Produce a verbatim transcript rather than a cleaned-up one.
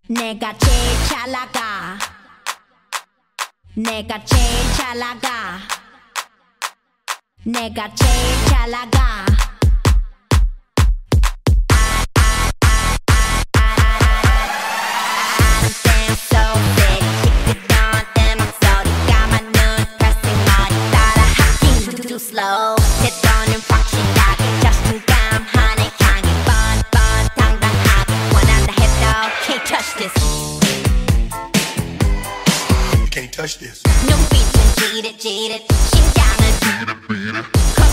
내가 제일 잘 나가. 내가 제일 잘 나가. 내가 제일 잘 나가. Slow. 때로는 확실하게 자신감하네 향이 뻔뻔 당당하게 원한다 해도 Can't touch this. Can't touch this. 눈빛은 지릿지릿 심장은